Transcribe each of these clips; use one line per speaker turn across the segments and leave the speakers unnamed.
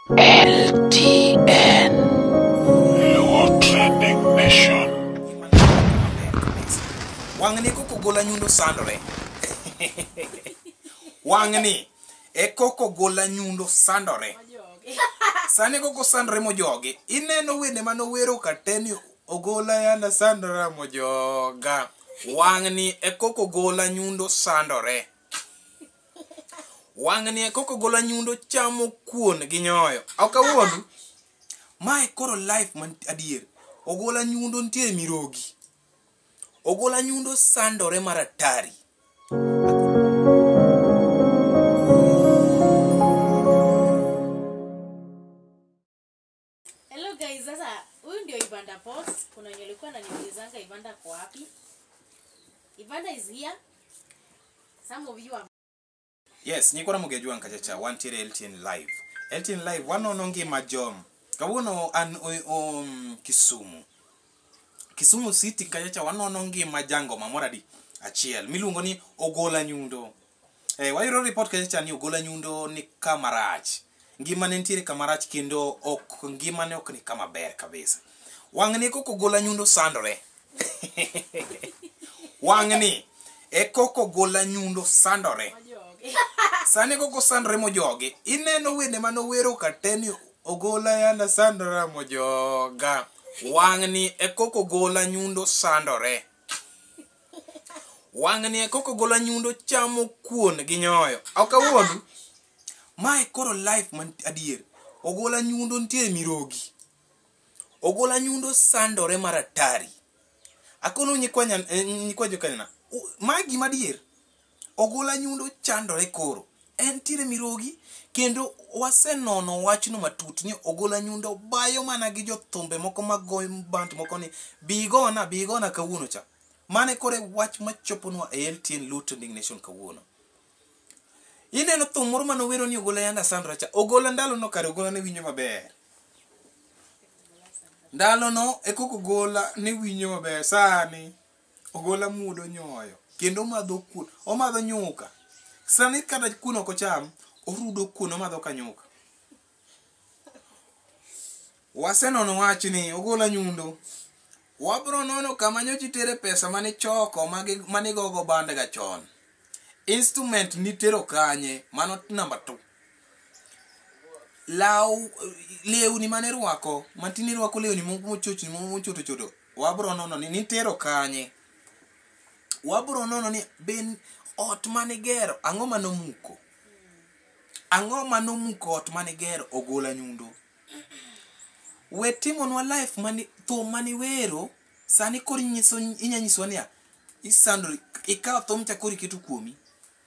LTN.
Your trending mission.
Wangni koko gola Nyundo sandore. Wangni e koko gola Nyundo sandore. Sani koko sandore mojoge. Ineno wende manowero kateni Ogola yanda sandora mojoga. Wangni e koko gola Nyundo sandore. Wangni e koko gola Nyundo chamo kuon gi nyoyo. Okawuono. Mae koro life man adier. Ogola Nyundo ntie mirogi. Ogola Nyundo sandore maratari.
Hello guys, sasa huyu ndio Ivanda Post. Kuna wenye walikuwa wananiulizanga Ivanda kwa wapi? Ivanda is here. Some of you are...
Yes, nikora mugejua nkachacha wantiere LTN live. LTN live wanono ngima jom. Kawuono an Kisumu. Kisumu City kachacha wanono ngima jango mamoradi achiel miluongo ni Ogola Nyundo. Wayiro report kachacha ni Ogola Nyundo ni kamarach. Ngima ne ntiere kamarach kendo ok ngima ne ok ni kama ber kabisa. Wangni koko Ogola Nyundo sandore. Wangni e koko Ogola Nyundo sandore. Sani koko sandore mojoge. Ineno wende manowero kateni Ogola yanda sandora mojoga. Wangni e koko Ogola Nyundo sandore. Wangni e koko Ogola Nyundo chamo kuon gi nyoyo. Okawuono. Mae koro life man adier. Ogola Nyundo ntie mirogi. Ogola Nyundo sandore maratari. Akono nyikwa jokanyana. Magi madier. Ogola Nyundo chandore koro. Entiere mirogi kendo wasenono wachno matut ni Ogola Nyundo bayo mana gi jothumbe moko magoyo band moko ni bigona kawuono cha. Mane kore wach machoponwa e LTN Loot Indignation kawuono. Ineno thum moro manowero ni Ogola yanda sandra cha. Ogola ndalo no kare Ogola ne winjo maber. Ndalo no e koko Ogola ne winjo maber sani. Ogola mudo nyoyo kendo madho kuon, omadho nyuka. Sani kada kuno ko cham, orudo kuno omadho ka nyuka. Wasenono wach ni Ogola Nyundo. Wabro nono kama nyochi tere pesa mane choko mane gogo bande ga chon. Instrument nitero kanye, mano number 2. Leuni mane rwako, mantini rwako leuni mochoto choto. Wabro nono ni nitero kanye. Wabro nono ni ben ot manigero ang'o manomuko. Ang'o manomuko ot manigero Ogola Nyundo. Wetimonwa life mani thum mani wero sani kori nyiso inyanyiswa niya isandori ikaw thum cha kori ketu kuomi.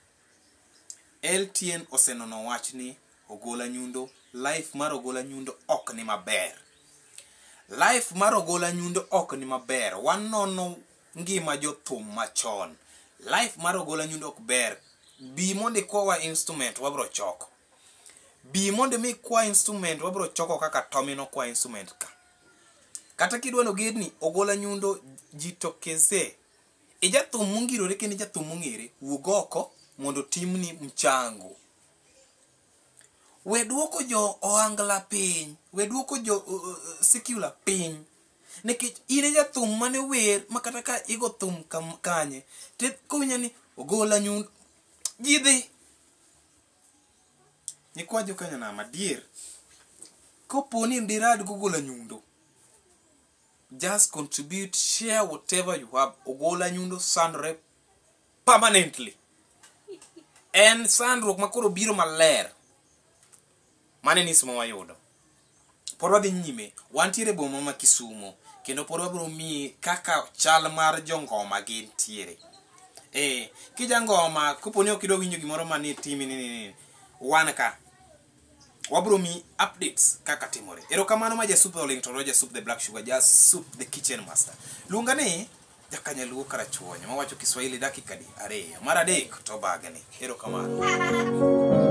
LTN osenono wach ni Ogola Nyundo, life mar Ogola Nyundo ok ni maber. Life mar Ogola Nyundo ok ni maber. Wanono ngima jothum machon. Life mar Ogola Nyundo ok ber. Bi monde kwa instrument wabro choko. Bi monde mi kwa instrument wabro choko kaka Tomino kwa instrument ka. Kata kidwano gedni Ogola Nyundo jitokeze. Jathum mungirore kendo jathum mung'ere wuog oko mondo timni mchango. Weduoko jo oangla piny, weduoko jo secular piny. Nekech ine jathum mane wer makata ka igo thum kanye te kowinya ni Ogola Nyundo jidhi nikwa jokanya na madier koponi ndirad Ogola Nyundo, just contribute, share whatever you have. Ogola Nyundo sandre permanently en sandruok makoro biro maler mane nismo wayudo. Por wadhi nyime wantiere boma ma Kisumu kendo por wabro mi kaka chal mar jongoma gintiere. Kijangoma koponi ok idwa winjo gimoro manie timi ni wan ka wabro mi updates kaka timore. Erokamano ma jasup Oling to jasup the black sugar, jasup the kitchen master. Luonga ni jakanyaluo karachuonyo mawacho Kiswahili dakika 2 mar adek to bagni. Erokamano.